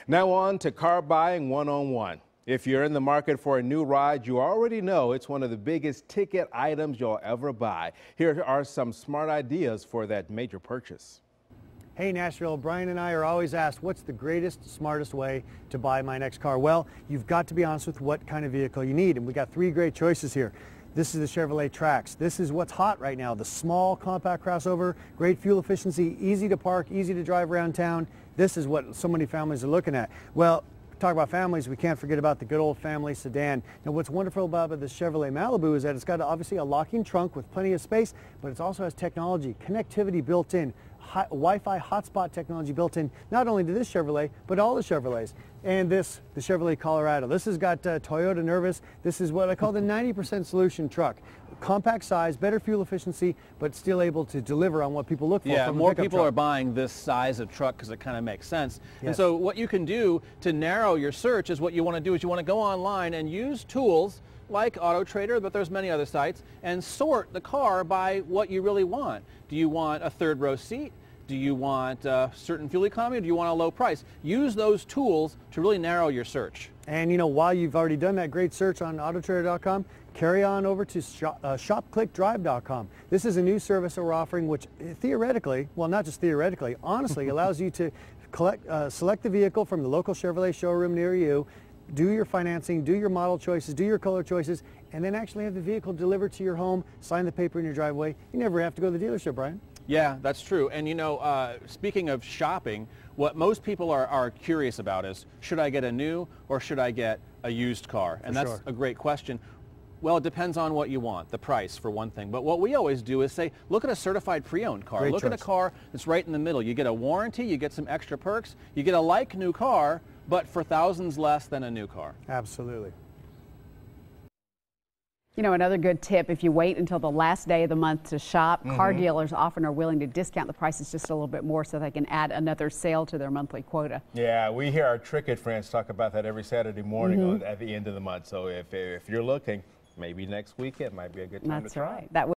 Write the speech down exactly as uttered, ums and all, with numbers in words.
Now on to car buying one oh one. If you're in the market for a new ride, you already know it's one of the biggest ticket items you'll ever buy. Here are some smart ideas for that major purchase. Hey Nashville, Brian and I are always asked, what's the greatest, smartest way to buy my next car? Well, you've got to be honest with what kind of vehicle you need, and we got three great choices here. This is the Chevrolet Trax. This is what's hot right now, the small compact crossover, great fuel efficiency, easy to park, easy to drive around town. This is what so many families are looking at. Well, talk about families, we can't forget about the good old family sedan. Now what's wonderful about the Chevrolet Malibu is that it's got obviously a locking trunk with plenty of space, but it also has technology, connectivity built in, hot, Wi-Fi hotspot technology built in, not only to this Chevrolet, but all the Chevrolets. And this, the Chevrolet Colorado. This has got uh, Toyota Nervous. This is what I call the ninety percent solution truck. Compact size, better fuel efficiency, but still able to deliver on what people look for. Yeah, from more a people truck. are buying this size of truck because it kind of makes sense. Yes. And so what you can do to narrow your search is what you want to do is you want to go online and use tools like Auto Trader, but there's many other sites, and sort the car by what you really want. Do you want a third row seat? Do you want a certain fuel economy, or do you want a low price? Use those tools to really narrow your search. And you know, while you've already done that great search on Auto Trader dot com, carry on over to shop, uh, shop click drive dot com. This is a new service that we're offering, which theoretically, well, not just theoretically, honestly allows you to collect, uh, select the vehicle from the local Chevrolet showroom near you, do your financing, do your model choices, do your color choices, and then actually have the vehicle delivered to your home, sign the paper in your driveway. You never have to go to the dealership, Brian. Yeah, that's true. And you know, uh, speaking of shopping, what most people are, are curious about is, should I get a new or should I get a used car? And For that's sure. a great question. Well, it depends on what you want, the price for one thing. But what we always do is say, look at a certified pre-owned car. Great look choice. at a car that's right in the middle. You get a warranty, you get some extra perks, you get a like new car, but for thousands less than a new car. Absolutely. You know, another good tip, if you wait until the last day of the month to shop, mm-hmm. car dealers often are willing to discount the prices just a little bit more so they can add another sale to their monthly quota. Yeah, we hear our Tricket friends talk about that every Saturday morning mm-hmm. on, at the end of the month. So if, if you're looking, maybe next weekend might be a good time That's to try. right. That